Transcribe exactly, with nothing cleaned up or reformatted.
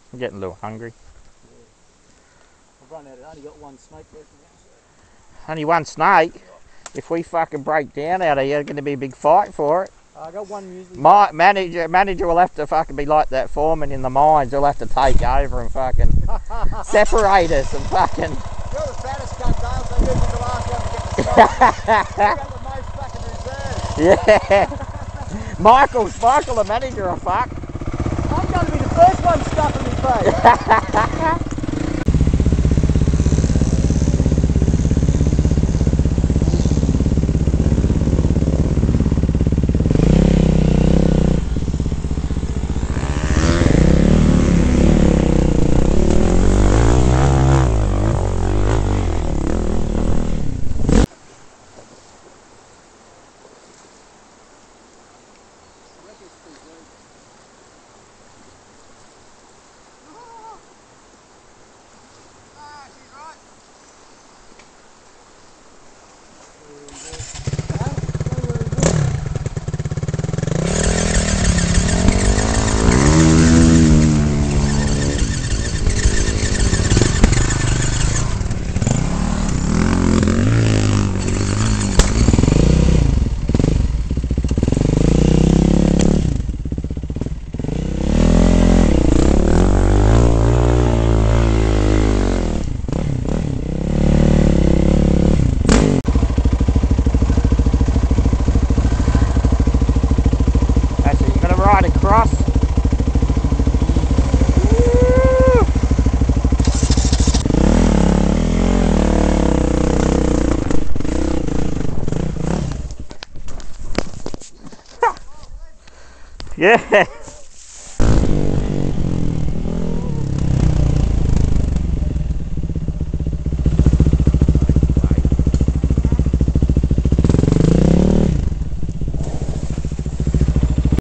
I'm getting a little hungry. Yeah. I've run out. I only got one snake left. Only one snake? If we fucking break down out of here, it's going to be a big fight for it. I got one usually. My manager, manager will have to fucking be like that foreman in the mines. He'll have to take over and fucking separate us and fucking. You're the fattest cunt, Dale, so you're the last one to get the snake. You got the most fucking reserve. Yeah. Michael's, Michael, the manager, will fuck. I'm going to be the first one stuck in his face. Across. Yeah.